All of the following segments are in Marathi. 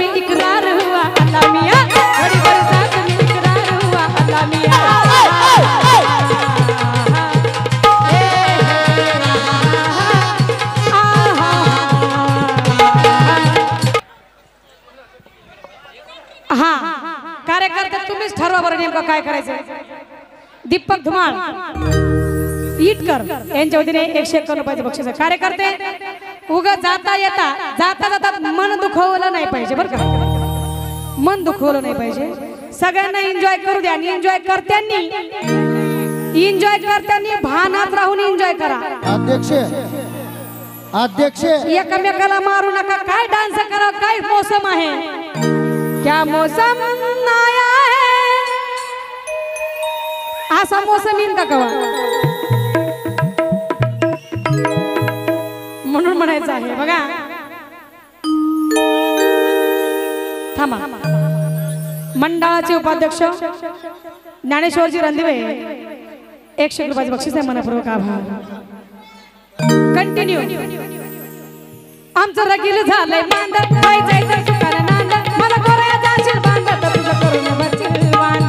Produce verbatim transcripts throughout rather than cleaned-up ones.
में इकरार हुआ अल्लाह मियां, बड़ी बरसात में इकरार हुआ अल्लाह मियां। हाँ कार्यकर्ते तुम्हीच ठरवा बरं नेमकं काय करायचं। दीपक धुमाळ ईटकर यांच्या वतीने एकशे एकावन्न रुपयाचं बक्षीस आहे। कार्यकर्ते उगा जाता येता जाता जाता मन दुखवलं नाही पाहिजे बरं का, मन दुखवलं नाही पाहिजे। सगळ्यांना एन्जॉय करू द्या आणि एन्जॉय करत्यांनी एन्जॉय करत्यांनी भानात राहून एन्जॉय करा। अध्यक्ष अध्यक्ष एकमेकाला मारू नका। काय डान्स करा, काय मौसम आहे, क्या मौसम आया है, असा मौसम येईन का कवा म्हणून म्हणायचं आहे बघा। थांबा, मंडळाचे उपाध्यक्ष ज्ञानेश्वरजी रणदिवे एकशे रुपयाचे बक्षीस आहे, मनपूर्वक आभार। कंटिन्यू आमचं रगील झालंय बांध, काय जायचं सुकारा नांद, मला गोऱ्या जाशील बांध, तुझं करून बसशील बांध।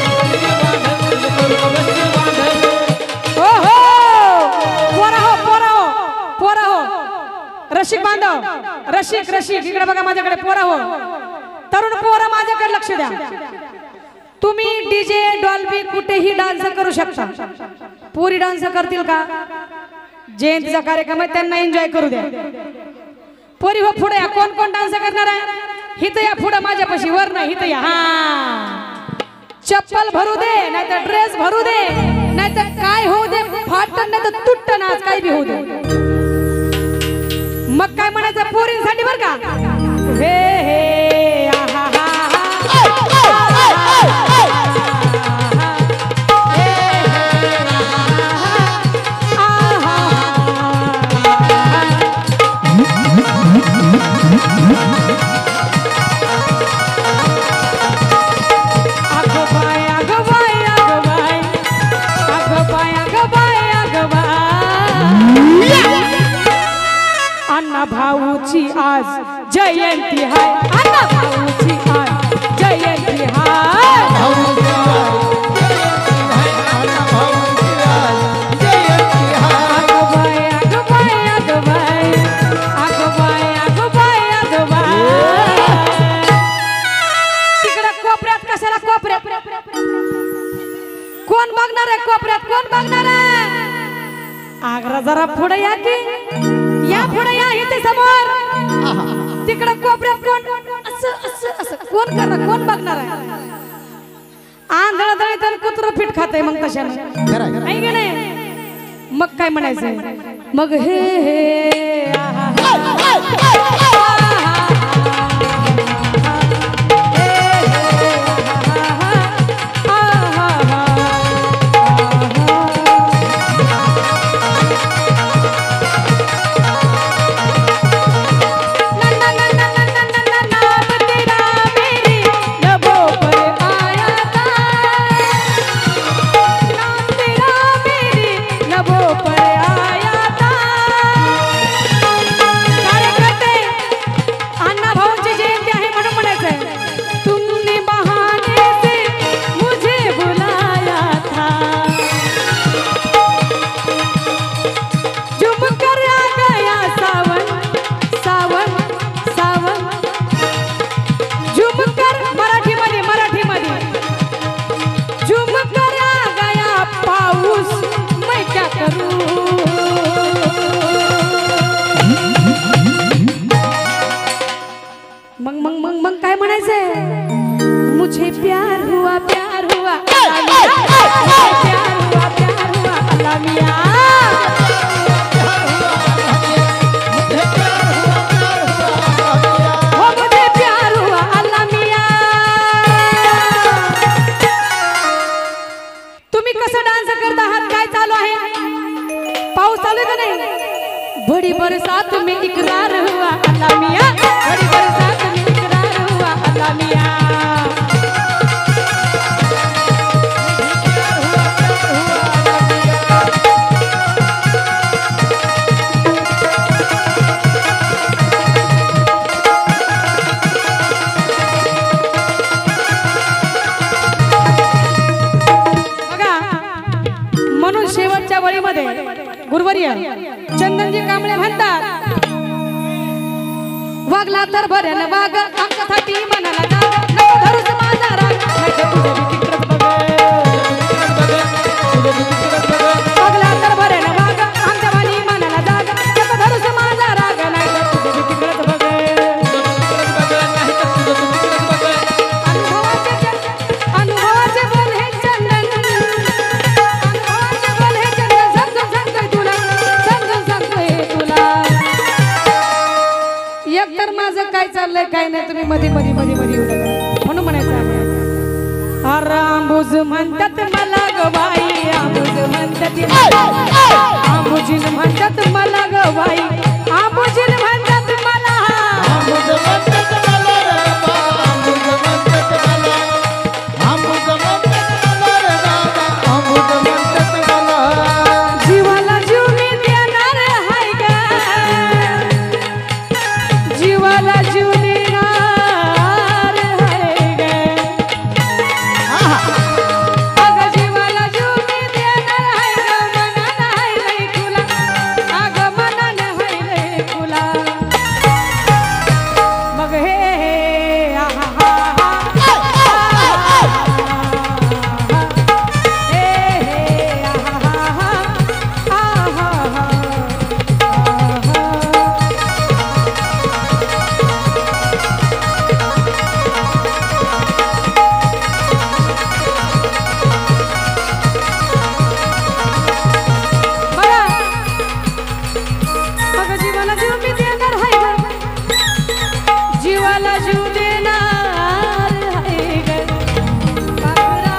हो हो पोरा हो पोरा हो पोरा हो, रशिक बांधव रशिक रशिक इकडे बघा माझ्याकडे, पोरा हो तरुण पोरा माझ्याकडे लक्ष द्या। तुम्ही डीजे डॉल्बी कुठेही डान्स करू शकता, पुरी डान्स करतील का? जयंतीचा कार्यक्रम आहे त्यांना एन्जॉय करू द्या। पोरी हो पुढे या, कोण कोण डान्स करणार आहे? हित या पुढे माझ्यापाशी, वर नाही हित या। हा चप्पल भरू दे नाहीतर ड्रेस भरू दे नाहीतर काय होऊ दे, फाटन नाही तर तुट्ट नाच काय बी होऊ दे। मग काय म्हणायचं पोरींसाठी बरं का, हे हे आहा हा अन्ना भाऊची आज जयंती हाय, अन्ना भाऊची आज जयंती हाय, तिकडे कोपऱ्यात कशाला कोपऱ्यात, कोण बघणार आहे कोपऱ्यात, कोण बघणार आहे? आग्रा जरा पुढे या की, या पुढे या इथे समोर, तिकडे कोपऱ्यात कोण असं असं असं कोण करणार, कोण बघणार आहे? आंधळ दळी तर कुत्र फिट खाते मग कशाने नाही की नाही? मग काय म्हणायचं मग हे हे आहा मुझे प्यार हुआ प्यार हुआ प्यार हुआ प्यार हुआ अल्लाह मियां, हो मुझे प्यार हुआ अल्लाह मियां। तुम्ही कसं डान्स करता आहात, काय चालू आहे? पाऊस चालू का नाही? बड़ी बरसात में इकरार हुआ अल्लाह मियां, बड़ी बरसात में इकरार हुआ अल्लाह मियां। गुरुवर्य चंदनजी कांबळे म्हणतात, वागला तर बऱ्यानं वाग आमच्यासाठी मनाला जाग, नको धरूच माझा राग, नाहीतर तुझं बी तिकडंच बघ. वागला तर बऱ्यानं वाग आमच्यावानी मनाला जाग, नको धरूच माझा राग, नाहीतर तुझं बी तिकडंच बघ. अनुभवाचे अनुभवाचे बोल हे चंदन, अनुभवाचे बोल हे चंदन, समजून सांगतोय तुला, समजून सांगतोय तुला. एकतर माझं काय चाललंय काय नाही, तुम्ही मध्ये मध्ये मध्ये मध्ये येऊ नका म्हणून म्हणायचं आहे. अरे आंबूज म्हणतात मला गवाई, आंबूज म्हणतात, आंबुजीन म्हणतात मला गवाई, आंबुजीन म्हणतात मला, आंबूज म्हणतात मला रे बाबा, आंबूज म्हणतात मला, आंबूज म्हणतात मला रे बाबा, आंबूज म्हणतात मला. जीवाला जीव मी देणार हाय ग, जीवाला जीव देणार हाय ग, अगं जीवाला जीव मी देणार हाय ग, मनानं हाय लय तुला, अगं मनानं हाय लय तुला. मग हे हे आहा हा हा, हे हे आहा हा हा, आहा हा, बघा, अगं जीवाला जीव मी देणार हाय ग, जीवाला जीव देणार हाय ग, पाखरा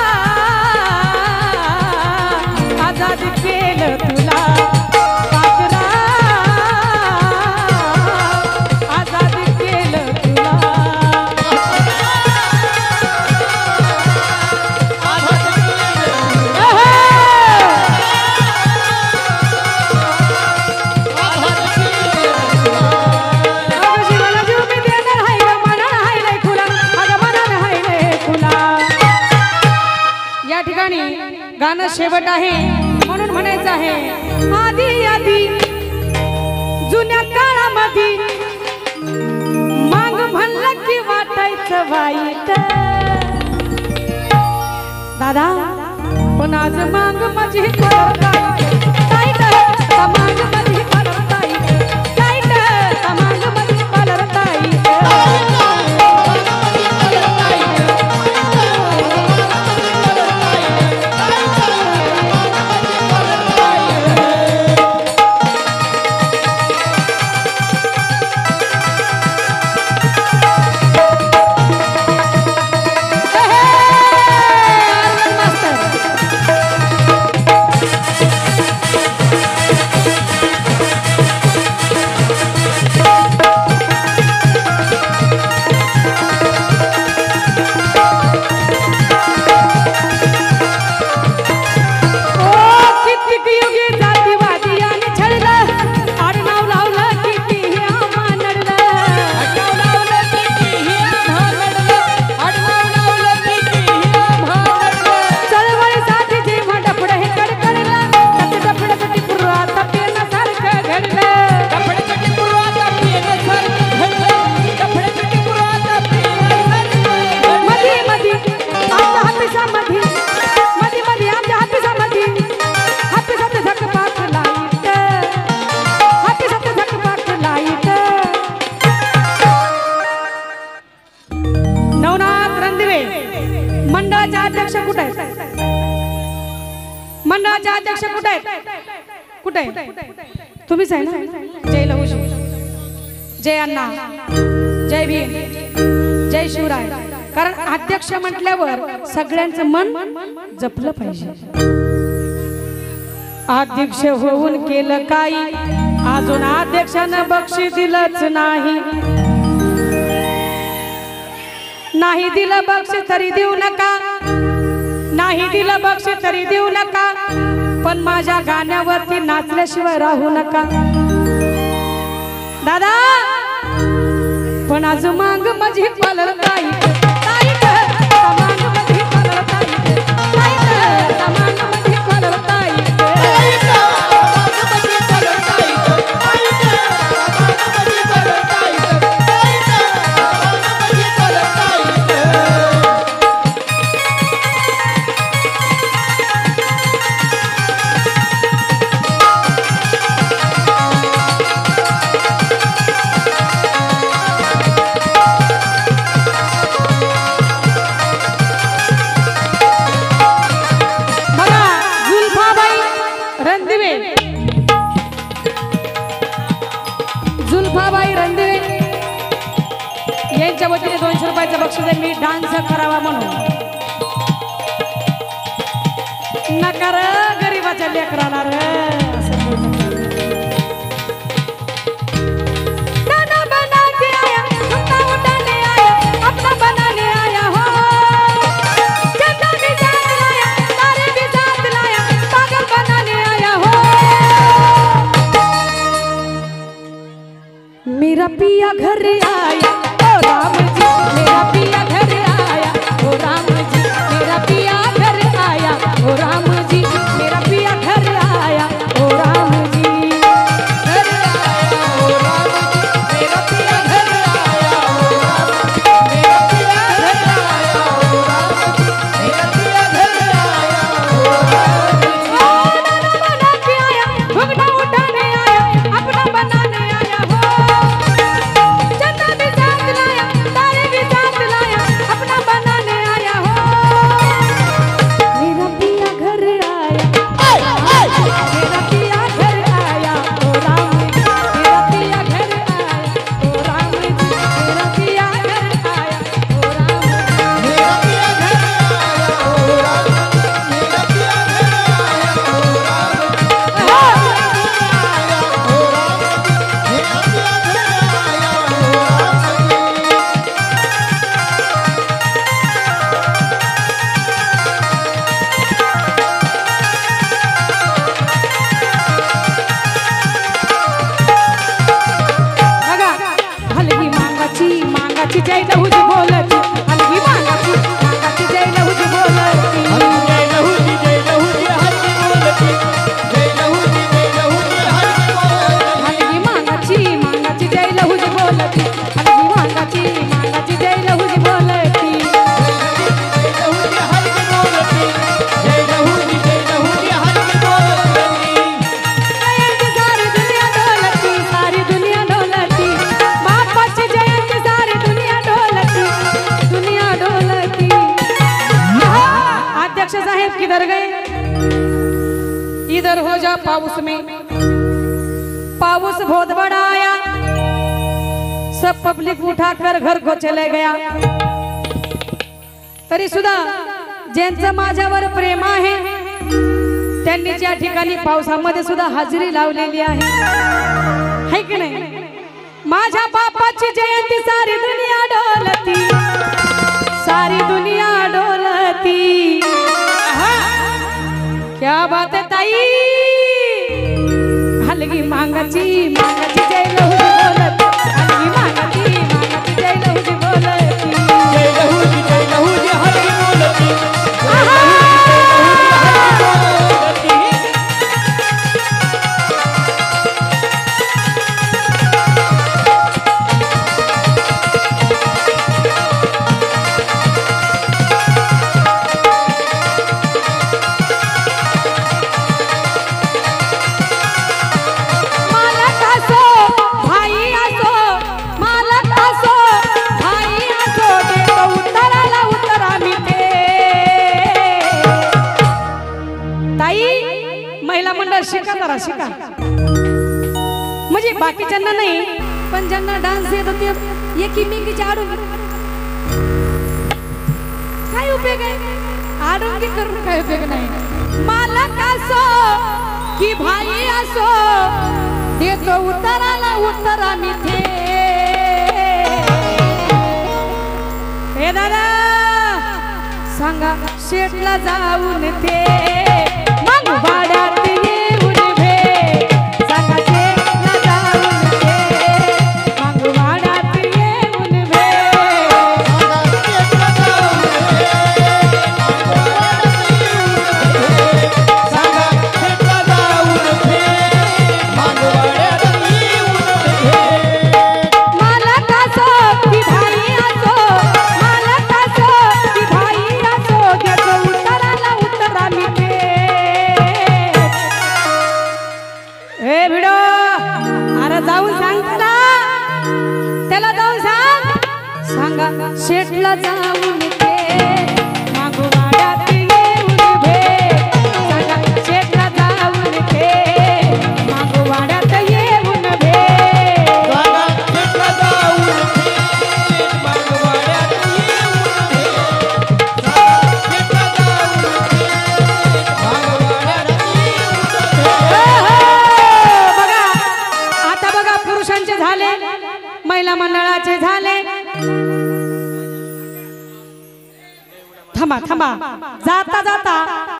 आजाद केलं तुला, पाखरा आजाद केलं तुला. अगं जीवाला जीव मी देणार हाय ग, मनानं हाय लय खुला, अगं मनानं हाय लय खुला. या ठिकाणी गाणं शेवट आहे म्हणून म्हणायचं आहे, आधी आधी जुन्या काळामध्ये मांग म्हणलं की वाटायचं वाईट, दादा पण आज मांग माझी करत ताईट, मांग माझी करत ताईट, ताईट मांग माझी करत ताईट. मंडळाचे अध्यक्ष कुठे आहेत? मंडळाचे अध्यक्ष कुठे आहेत? कुठे आहे? तुम्हीच आहे ना? जय लहुजी, जय अण्णा, जय भीम, जय शिवराय. कारण अध्यक्ष म्हटल्यावर सगळ्यांचं मन जपलं पाहिजे. अध्यक्ष होऊन केलं काही, अजून अध्यक्षानं बक्षीस दिलंच नाही. नाही दिलं बक्षीस तरी देऊ नका, नाही दिलं बक्षीस तरी देऊ नका, पण माझ्या गाण्यावरती नाचल्याशिवाय राहू नका. दादा पण आज मांग माझी पालर ताई, ताई ग मांग माझी पालर ताई, ताई ग मांग माझी पालर ताई. यांच्या वतीने दोनशे रुपयाचं बक्षीस आहे. मी डान्स करावा म्हणून नकार गरीबाच्या लेकराला रे असं बोलू नका. गाना बना के आया, अपना उठाने आया, अपना बनाने आया हो. चंदा भी साथ लाया, तारे भी साथ लाया, पागल बनाने आया हो. मेरा पिया घर आया ओ राम जी, मेरा पिया घर आया ओ राम जी, मेरा पिया घर आया ओ राम जी, मेरा पिया घर आया ओ राम जी. घर आया ओ राम जी, मेरा पिया घर आया ओ राम जी, मेरा पिया घर आया ओ राम जी, मेरा पिया घर आया ओ राम जी. ओ गाना बना के आया, घुंघटा उठाने आया, अपना बनाने आया हो. चंदा भी साथ लाया, तारे भी साथ लाया, अपना बनाने आया हो. मेरा पिया घर आया, मेरा पिया घर आया ओ राम जी, मेरा पिया घर आया ओ राम जी, मेरा पिया घर आया ओ राम जी. मेरा पिया घर आया ओ राम, मेरा पिया घर आया ओ राम, मेरा पिया घर आया ओ राम, मेरा पिया घर आया ओ राम। बघा हलगी मांगाची मांगाची जय लहुजी बोलती, हलगी मांगाची मांगाची जय लहुजी बोलती. जय लहूजी जय लहूजी हर की बोलती, जय लहूजी जय लहूजी हर की बोलती। हलगी मांगाची मांगाची जय लहुजी बोलती, हलगी मांगाची मांगाची जय लहुजी बोलती. जय लहूजी हर की बोलती, जय लहूजी जय लहूजी हर की बोलती। जयंती सारी दुनिया डोलती, सारी दुनिया डोलती, बापाची जयंती सारी दुनिया डोलती, दुनिया डोलती. अध्यक्ष साहेब किधर गए? इधर हो जा पाउस में. पाउस बहुत बड़ा आया, सब पब्लिक उठाकर घर को चले गया. तरी सुद्धा ज्यांचं माझ्यावर प्रेम आहे त्यांनी ज्या ठिकाणी पावसामध्ये सुद्धा हजेरी लावलेली आहे, है की नाही? माझ्या बापाची जयंती सारी दुनिया डोलती, सारी दुनिया डोलती. क्या बात है ताई. हलगी मांगाची मांगाची जय लहुजी बोलती, हलगी मांगाची मांगाची जय लहुजी बोलती. जय लहूजी जय लहूजी हर की बोलती, आहा! मालक असो भाई असो, मालक असो भाई असो, देतो उत्तराला उत्तर आम्ही ते. ताई महिला मंडळ शिका जरा शिका, म्हणजे बाकीच्यांना नाही पण ज्यांना डान्स येत होते एकीमेकीची आडून काय उपयोग आहे? आडून करून काय उपयोग नाही. मालक असो की भाई असो, देतो उत्तराला उत्तर आम्ही ते. हे दादा सांगा शेटला जाऊन ते, मग वाड्यात येऊन भे. सांगा शेटला जाऊन ते, मग वाड्यात येऊन भे. सांगा शेतला जाऊन भे, मागवाड्यात येऊन भे. मालक असो की भाई असो, मालक असो की भाई असो, देतो उत्तराला उत्तर आम्ही ते. ए भिडो, अरे जाऊन सांग त्याला, त्याला जाऊन सांग. सांगा शेटला जाऊन ते, मागवाड्यात येऊन भे. सांगा शेटला जाऊन ते, मागवाड्यात येऊन भे. सांगा शेतला जाऊन भे, पुरुषांचे झाले, महिला मंडळाचे झाले. थांबा थांबा जाता जाता